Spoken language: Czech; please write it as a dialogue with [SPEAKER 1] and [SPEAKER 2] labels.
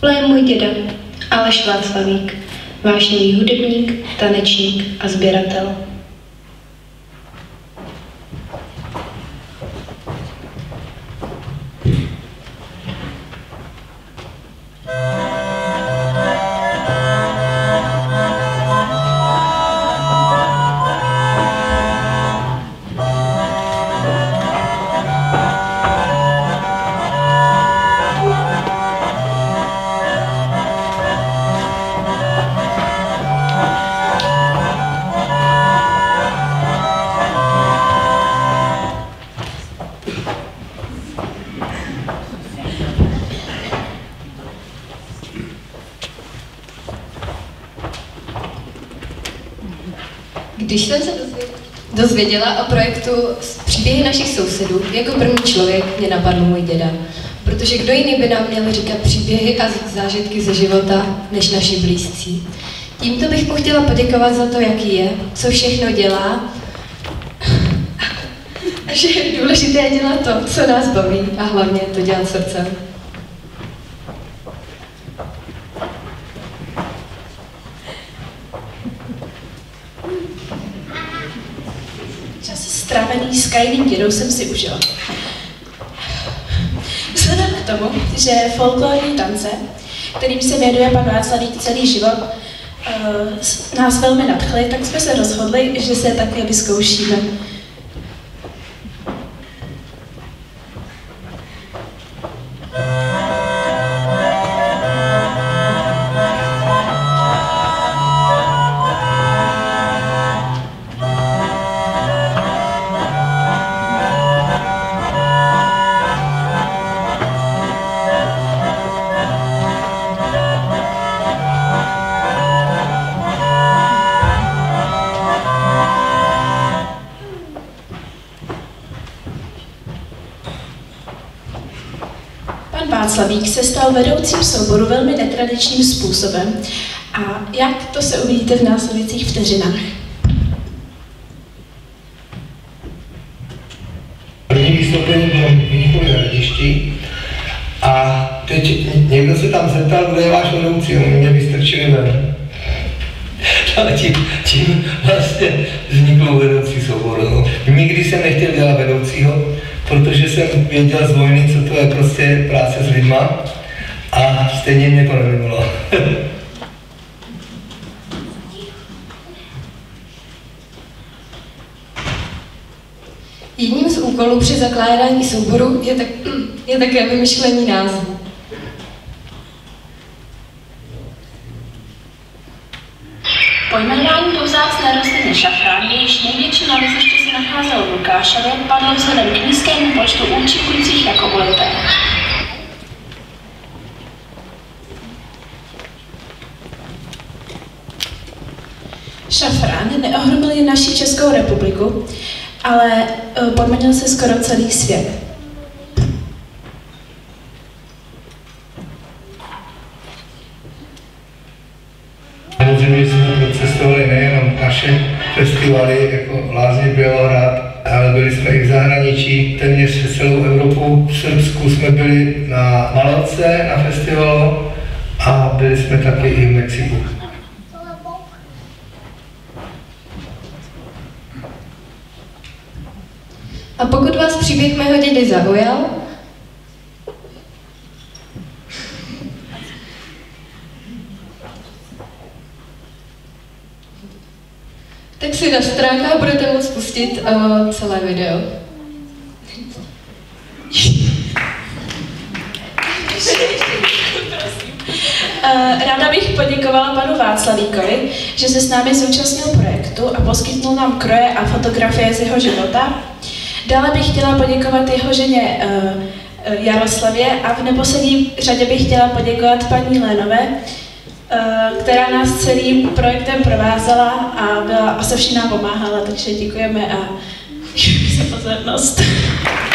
[SPEAKER 1] Tohle je můj děda, Aleš Václavík, vášnivý hudebník, tanečník a sběratel.
[SPEAKER 2] Když jsem se dozvěděla o projektu Příběhy našich sousedů, jako první člověk mě napadl můj děda. Protože kdo jiný by nám měl říkat příběhy a zážitky ze života, než naši blízcí. Tímto bych mu chtěla poděkovat za to, jaký je, co všechno dělá a že je důležité dělat to, co nás baví a hlavně to dělat srdcem.
[SPEAKER 3] Strávený s Kajným dědou jsem si užila. Vzhledem k tomu, že folklorní tance, kterým se věnuje pan Václavík celý život, nás velmi nadchly, tak jsme se rozhodli, že se také vyzkoušíme. Václavík se stal vedoucím souboru velmi netradičním způsobem. A jak to se uvidíte v následujících vteřinách.
[SPEAKER 4] První vystoupení bylo v Mnichově Hradišti a teď někdo se tam zeptal, kdo je váš vedoucí, oni mě vystrčili ven. Ale tím vlastně vzniklo vedoucí souboru. No. Nikdy jsem nechtěl dělat vedoucího, protože jsem věděl z vojny, co to je prostě práce s lidma a stejně mě to nevyvolalo.
[SPEAKER 2] Jedním z úkolů při zakládání souboru je také vymyšlení názvu.
[SPEAKER 3] Pojmenování po vzácné rostlině šafrán, jejíž největší naleziště se nacházelo v Lukášově, padlo vzhledem k nízkému počtu účinkujících jako volité. Šafrán neohromil jen naši Českou republiku, ale podmanil se skoro celý svět.
[SPEAKER 4] Samozřejmě jsme procestovali nejenom naše festivaly, jako Lázně Bělohrad, ale byli jsme i v zahraničí, téměř celou Evropu. V Srbsku jsme byli na Malorce, na festivalu a byli jsme taky i v Mexiku.
[SPEAKER 2] A pokud vás příběh mého dědy zaujal, tak si na stránkách budete moct pustit celé video.
[SPEAKER 3] Ráda bych poděkovala panu Václavíkovi, že se s námi zúčastnil projektu a poskytnul nám kroje a fotografie z jeho života. Dále bych chtěla poděkovat jeho ženě Jaroslavě a v neposlední řadě bych chtěla poděkovat paní Lénové, která nás celým projektem provázela a se vším nám pomáhala, takže děkujeme a děkujeme za pozornost.